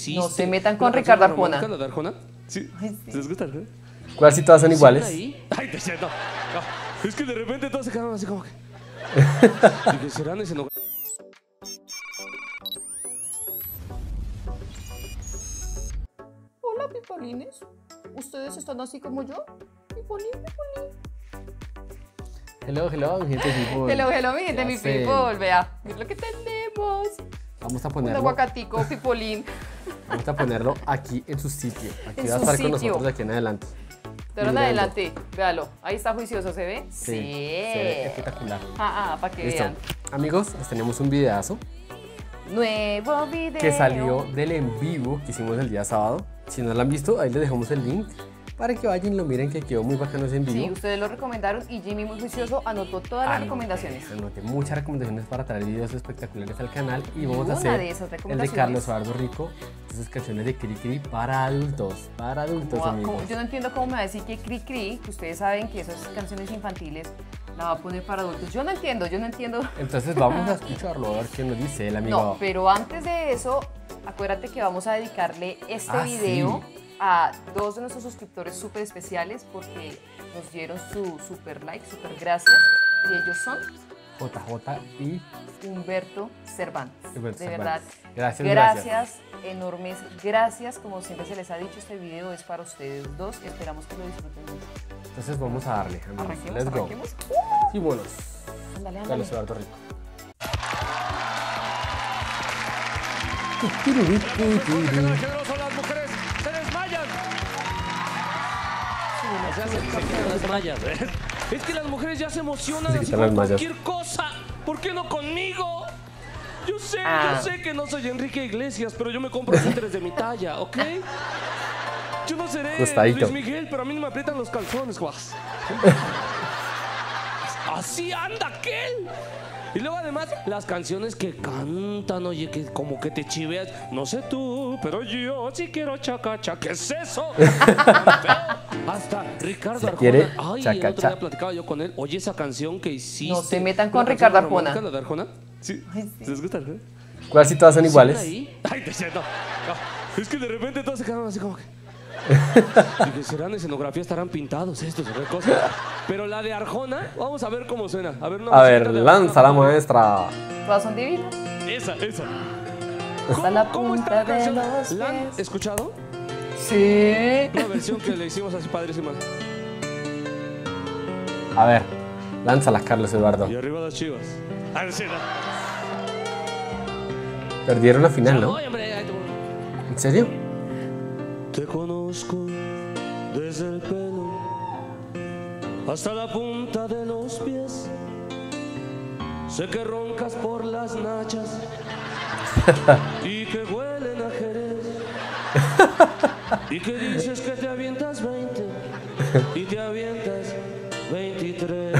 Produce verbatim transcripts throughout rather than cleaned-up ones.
hiciste. No se metan con Ricardo Arjona. ¿La de Arjona? Sí. Ay, sí. ¿Les gusta Arjona? ¿Cuál si todas son iguales? Ahí? Ay, te siento. No, es que de repente todos se quedaron así como que. Dije, ¿serán ese no? Hola, pipolines. ¿Ustedes están así como yo? Pipolín, pipolín. Hello, hello, mi gente people. Hello, hello, mi gente, mi Ya sé. people. Vea, es lo que tenemos. Vamos a Un ponerlo, aguacatico, pipolín. vamos a ponerlo aquí en su sitio. Aquí En va a su estar con sitio. nosotros de aquí en adelante. De ahora en Mirando. adelante, véalo. Ahí está juicioso, ¿se ve? Sí, se ve espectacular. Ah, ah, para que Listo. vean. Amigos, les tenemos un videazo Nuevo video. que salió del en vivo que hicimos el día sábado. Si no lo han visto, ahí les dejamos el link para que vayan y lo miren, que quedó muy bacano ese en vivo. Sí, ustedes lo recomendaron y Jimmy, muy juicioso, anotó todas las Anoté, recomendaciones. Anoté muchas recomendaciones para traer videos espectaculares al canal y vamos a una hacer de esas el de recomendaciones. Carlos Eduardo Rico, esas canciones de Cri Cri para adultos, para adultos, Como- amigos. como- yo no entiendo cómo me va a decir que Cri Cri, que ustedes saben que esas canciones infantiles la va a poner para adultos. Yo no entiendo, yo no entiendo. Entonces vamos a escucharlo, a ver qué nos dice el amigo. No, pero antes de eso, acuérdate que vamos a dedicarle este Ah, video sí. a dos de nuestros suscriptores súper especiales porque nos dieron su super like, super gracias. Y ellos son J J y Humberto Cervantes. Humberto de Cervantes. verdad. Gracias, gracias, gracias. enormes gracias. Como siempre se les ha dicho, este video es para ustedes dos. Esperamos que lo disfruten mucho. Entonces vamos a darle, amigos. Arranquemos, Let's go. arranquemos. Y buenos. Ándale, ándale. Carlos Eduardo Rico. Generoso, las mujeres se desmayan. O sea, se, se quitan las mallas, ¿eh? Es que las mujeres ya se emocionan Se así quitan con las mallas. cualquier cosa. ¿Por qué no conmigo? Yo sé, Ah. yo sé que no soy Enrique Iglesias, pero yo me compro suéteres de mi talla, ¿ok? Yo no seré Ajustadito. Luis Miguel, pero a mí no me aprietan los calzones, guas. Así anda aquel. Y luego además las canciones que cantan, oye, que como que te chiveas. No sé tú, pero yo sí quiero chacacha. ¿Qué es eso? Hasta Ricardo ¿Se Arjona. quiere Ay, el chacacha? otro día platicaba yo con él. Oye, esa canción que hiciste. No se metan con ¿La Ricardo canción Arjona. romántica, ¿La de Arjona? Sí. Ay, sí. ¿Les gusta Arjona? ¿Cuál si todas son iguales? ¿Sí, ahí? Ay, te siento. No, es que de repente todos se quedaron así como que. Dije, serán escenografía, estarán pintados estos, otra cosa. Pero la de Arjona, vamos a ver cómo suena. A ver, una A ver, musiquita de lanza la Arjona. maestra. Todas son divinas. Esa, esa. Hasta la ¿Cómo está punta la de canción? los ¿La han pies. escuchado? Sí. Una versión que le hicimos así padrísima. A ver, lánzala, Carlos Eduardo. Y arriba las chivas. Ah, sí, no. Perdieron la final, ¿no? Ay, hombre, ay, tú. ¿En serio? Te conozco desde el pelo hasta la punta de los pies. Sé que roncas por las nachas y que huelen a Jerez. Y que dices que te avientas veinte y te avientas veintitrés.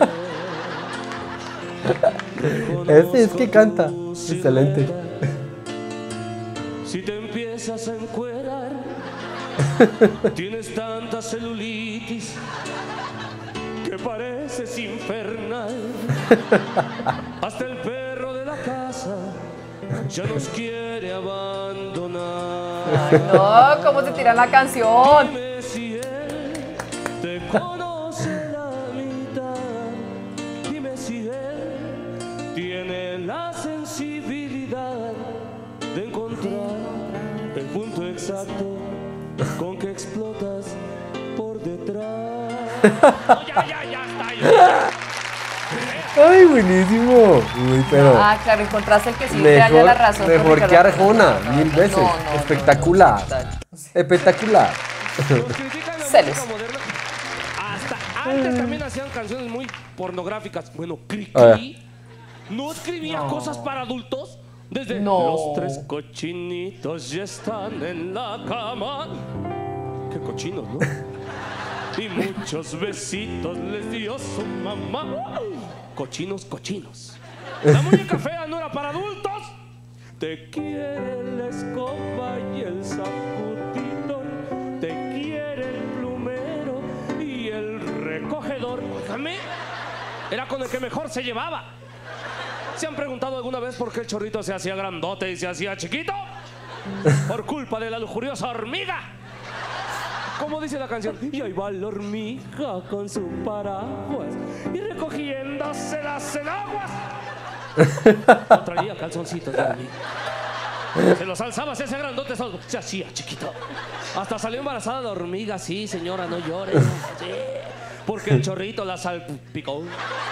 Ese es que canta. Reconozco tu Excelente. silueta. Si te empiezas a encuerar, tienes tanta celulitis que pareces infernal. Hasta el perro de la casa ya nos quiere abandonar. Ay, no, ¿cómo se tira la canción? Dime si él te conoce la mitad. Dime si él tiene la sensibilidad de encontrar el punto exacto con que explotas por detrás. No, ya, ya, ya está. Ya. ¡Ay, buenísimo! Uy, pero Ah, claro, encontraste el que sí te haya la mejor, razón. con mejor Ricardo que Arjona, mil veces. No, no, no, Espectacular. no, no, no. Espectacular. Los critican la Celos. música moderna. Hasta antes también hacían canciones muy pornográficas. Bueno, Cri A ver. Cri no escribía cosas para adultos. Desde No. los tres cochinitos ya están en la cama. Qué cochinos, ¿no? Y muchos besitos les dio su mamá. Cochinos, cochinos. La muñeca fea no era para adultos. Te quiere la escoba y el sacudidor. Te quiere el plumero y el recogedor. Óigame, era con el que mejor se llevaba. ¿Se han preguntado alguna vez por qué el chorrito se hacía grandote y se hacía chiquito? por culpa de la lujuriosa hormiga. Como dice la canción, y ahí va la hormiga con su paraguas y recogiéndose las enaguas. No traía calzoncitos de hormiga. Se los alzaba, se hacía grandote, se hacía chiquito. Hasta salió embarazada la hormiga, sí, señora, no llore. Sí, porque el chorrito la salpicó.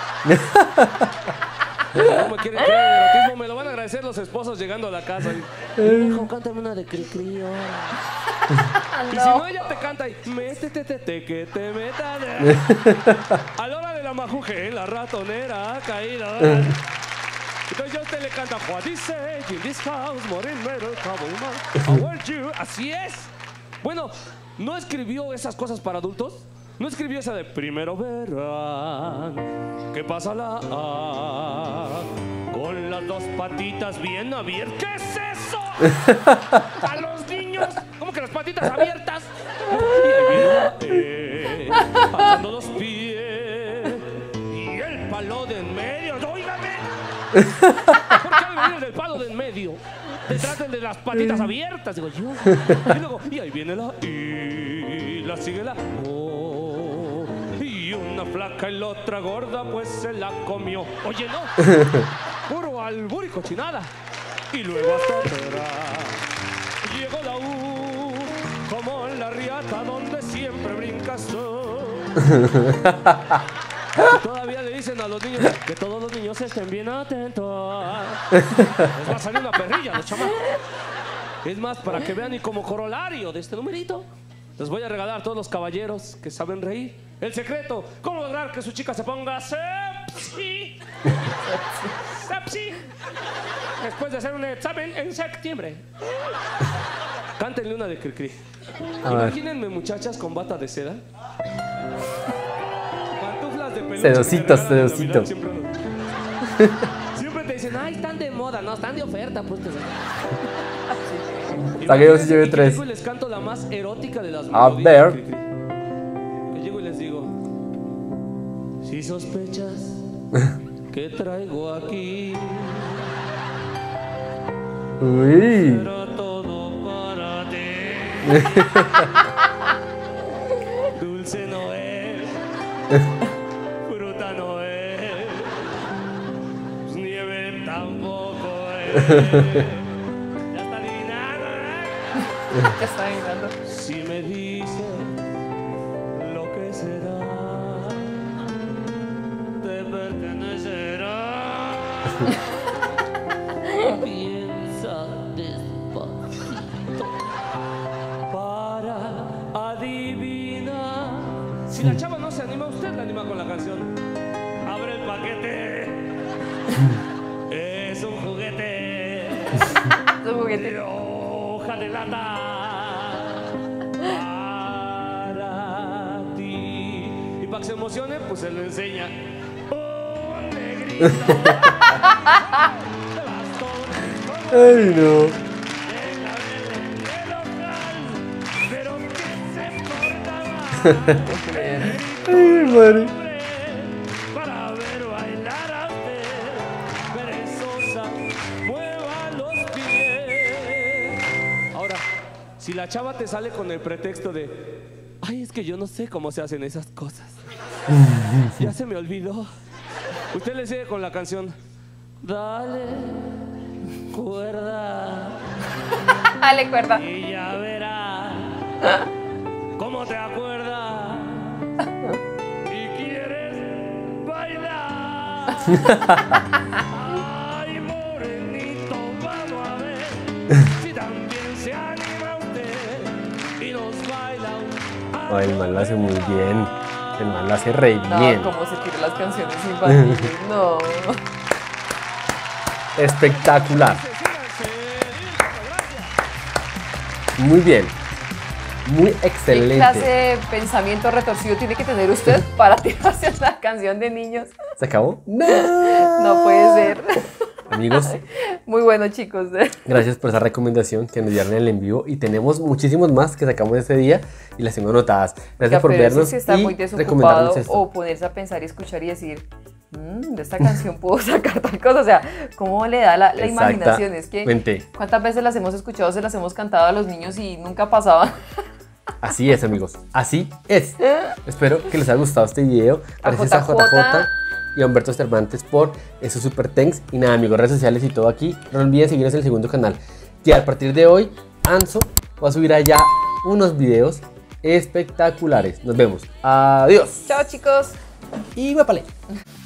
No me quieren creer el erotismo, me lo van a agradecer los esposos llegando a la casa. Hijo, cántame una de Cricri. Y si no, ella te canta y métete, te, te, que te meta de... A la hora de la majuje, la ratonera ha caído. Entonces yo te le canta What is say in this house, morinero, how are you? Así es. Bueno, ¿no escribió esas cosas para adultos? ¿No escribió esa de primero verán qué pasa la A con las dos patitas bien abiertas? ¿Qué es eso? A los niños, ¿cómo que las patitas abiertas? Y ahí viene la E, alzando los pies y el palo de en medio. ¡Óigame! ¿Por qué al venir del palo de en medio te traten de las patitas abiertas? Digo yo. Y luego, y ahí viene la I, la sigue la O. Y una flaca y la otra gorda, pues se la comió. Oye, no. Puro albur y cochinada. Y luego hasta atrás llegó la U, como en la riata donde siempre brincas tú. Y todavía le dicen a los niños que todos los niños estén bien atentos. Les va a salir una perrilla a los chamacos. Es más, para que vean y como corolario de este numerito, les voy a regalar a todos los caballeros que saben reír el secreto. ¿Cómo lograr que su chica se ponga sepsi? Sepsi. Después de hacer un examen en septiembre. Cántenle una de Cricri. Imagínense muchachas con bata de seda. Pantuflas de peluche. Sedositos, sedositos. Siempre, siempre te dicen, ay, están de moda. No, están de oferta. Pues te... Hasta que yo sí lleve tres. Y les canto la más erótica de las A ver. Que llego y les digo, si sospechas que traigo aquí, uy, será todo para ti. Dulce no es, fruta no es, pues nieve tampoco es. Ya está adivinando, ¿eh? Ya está adivinando. Si me dices lo que será, te pertenecerá. Piensa despacito para adivinar. Si la chava no se anima, usted la anima con la canción. Abre el paquete. Es un juguete. Es un juguete. De hoja de lata. Para ti. Y para que se emocione, pues se lo enseña. Un negrito. ay no. Pero que se portaba. Ay, madre. Para ver bailar a usted, perezosa, mueva los pies. Ahora, si la chava te sale con el pretexto de, ay, es que yo no sé cómo se hacen esas cosas, ya se me olvidó, usted le sigue con la canción, dale cuerda. Dale cuerda. Y ya verás cómo te acuerdas y quieres bailar. Ay, morenito, vamos a ver si también se anima usted y nos baila un... Ay, el man lo hace muy bien. El man lo hace re bien. No, cómo se tiran las canciones infantiles. No. Espectacular. Muy bien. Muy excelente. ¿Qué clase de pensamiento retorcido tiene que tener usted para tirarse una canción de niños? ¿Se acabó? No. No puede ser. Amigos, muy bueno, chicos. gracias por esa recomendación que nos dieron en el en vivo. Y tenemos muchísimos más que sacamos ese día y las tengo anotadas. Gracias por vernos. Si está y muy desocupado recomendarnos esto. o ponerse a pensar y escuchar y decir, mmm, de esta canción puedo sacar tal cosa. O sea, ¿cómo le da la, la imaginación? Es que, ¿cuántas veces las hemos escuchado, se las hemos cantado a los niños y nunca pasaba? Así es, amigos, así es. Espero que les haya gustado este video. Gracias a J J y a Humberto Cervantes por esos super thanks. Y nada, amigos, redes sociales y todo aquí. No olviden seguirnos en el segundo canal, que a partir de hoy, Anso va a subir allá unos videos espectaculares. Nos vemos. Adiós. Chao, chicos. Y guapale.